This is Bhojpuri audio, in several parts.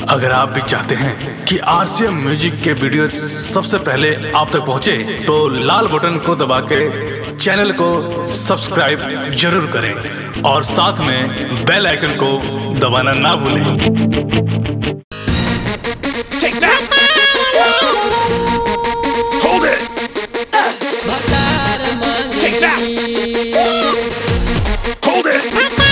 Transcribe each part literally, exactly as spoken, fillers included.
अगर आप भी चाहते हैं कि आरसीएम म्यूजिक के वीडियो सबसे पहले आप तक पहुंचे, तो लाल बटन को दबा के चैनल को सब्सक्राइब जरूर करें और साथ में बेल आइकन को दबाना ना भूलें। Take that! Hold it! Take that! Hold it!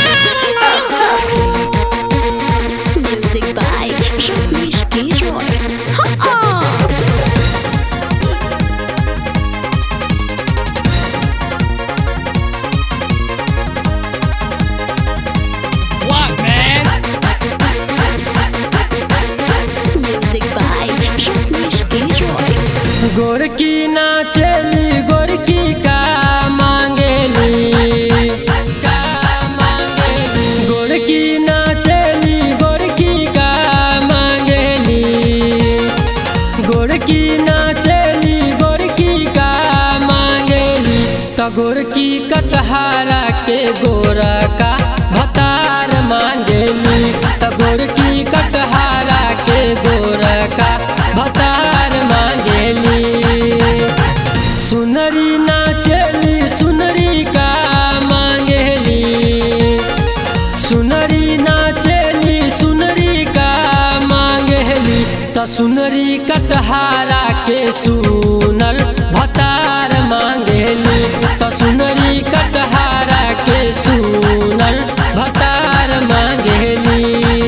Music by Jean-Michel Joy. What, man? Music by Jean-Michel Joy. गोरकी नाचेली गोरकी का मांगेली का मांगेली गोरकी नाचेली गोरकी का मांगेली गोरकी नाचेली गोरकी का मांगेली तो गोरकी कटहारा के गोरा का भतार मांगेली तो गोरकी कटहारा के गोरा का भतार मांगेली सुनरी नाचेली सुनरी का मांगेली सुनरी नाचेली सुनरी का मांगेली तो सुनरी कटहारा के सुनर भतार मांगेली तो सुनरी कटहारा के सुनर भतार Mangeli.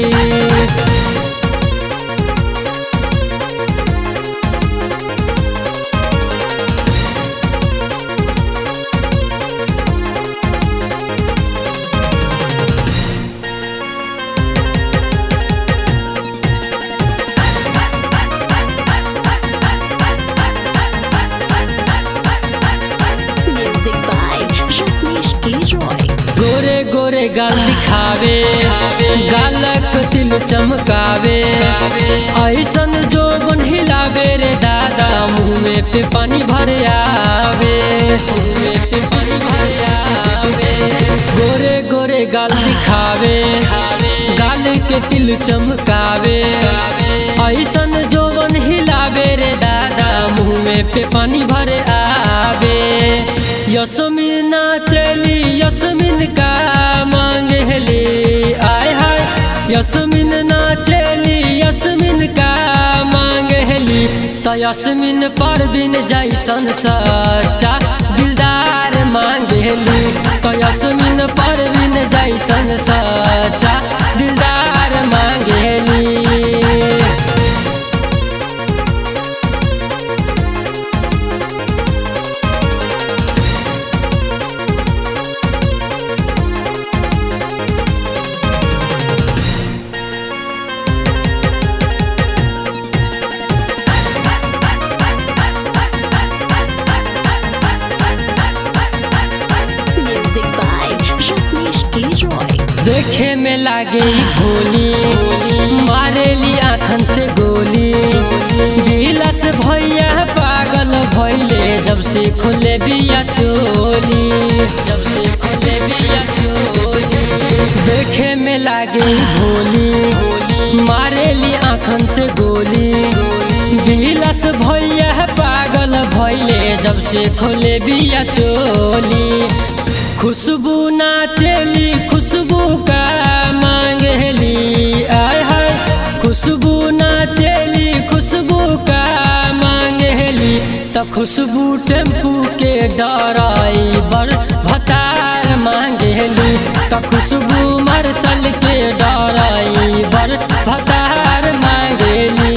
Music by Jean-Michel Joy. गोरे गोरे गाल दिखावे गालक तिल चमकावे ऐसन जो बन हिलावे रे दादा मुँह में पे पानी भर आवे मुँह में पे पानी भर आवे गोरे गोरे गाल दिखावे गाल के तिल चमकावे ऐसन जो बन हिलावे रे दादा मुँह में पे पानी भर आवे यस्मिन नाचेली यस्मिन का मांगेली आय हाय यस्मिन नाचेली यस्मिन का मांगेली तो यस्मिन परवीन जैसन सच्चा दिलदार मांगेली तो यस्मिन परवीन जैसन सच्चा दिलदार Mangeli. Music by Jean-Michel Joy. देखे में लागे ई भोली मारेली आँखन से गोली गिलस भैया पागल भैले जब से खोले बिया चोली जब से खोले बिया चोली देखे में लागे ई भोली मारेली आँखन से गोली गिलस भैया पागल भैले जब से खोले बिया चोली खुशबू नाचेली खुशबू का मांगेली आय हाय खुशबू नाचेली खुशबू का मांगेली तो खुशबू टेम्पू के ड्राइवर भतार मांगेली तो खुशबू मार्शल के ड्राइवर भतार Mangeli.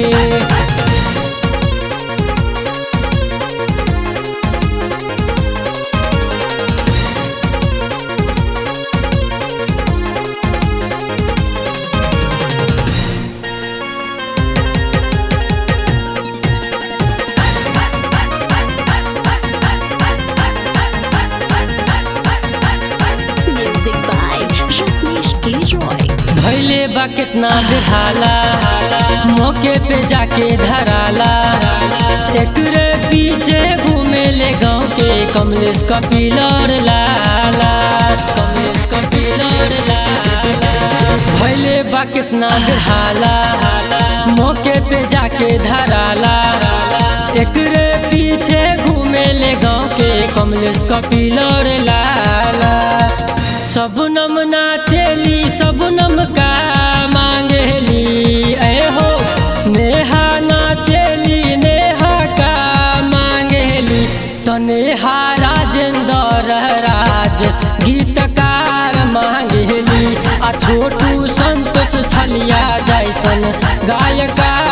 Music by Jean-Michel Joy. भैले बा कितना बेहाला मौके पे जाके धराला एकरे पीछे घूमे ले गाँव के कमलेश कपिलर लाला कमलेश कपिलर लाला भैले बा कितना बेहाला जाके धराला। एकरे पीछे घूमे ले गाँव के कमलेश कपिल और लाला। सबनम नाचेली सबनम का मांगेली ए हो, नेहा नाचेली नेहा का मांगेली। तो नेहा राजेंद्र राज गीतकार मांगेली, आ छोटू संतोष छलिया जैसन गायकार